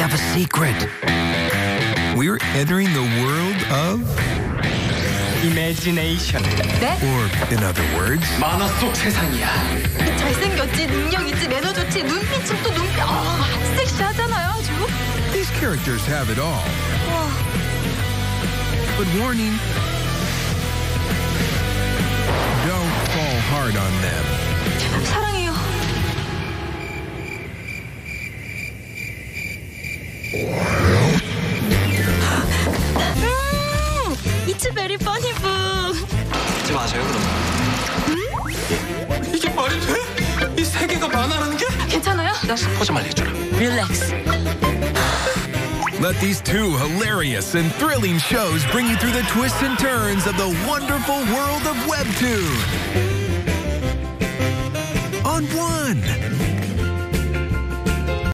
have a secret. We're entering the world of imagination. 네? Or, in other words, 만화 속 세상이야. 잘생겼지, 능력 있지, 매너 좋지, 눈빛은 또 눈빛. 섹시하잖아요, 아주. these characters have it all. 와, But warning, don't fall hard on them. 사랑해요. It's very funny book. 하지 마세요, 그럼. 이게 말이 돼? 이 세계가 만화라는 게? 괜찮아요? 스포 좀 알려줘라. Relax. Let these two hilarious and thrilling shows bring you through the twists and turns of the wonderful world of Webtoon. On one